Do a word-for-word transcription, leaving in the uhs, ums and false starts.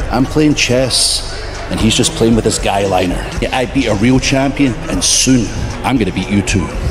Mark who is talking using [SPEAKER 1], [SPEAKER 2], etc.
[SPEAKER 1] I'm playing chess, and he's just playing with his guy liner. I beat a real champion, and soon I'm going to beat you too.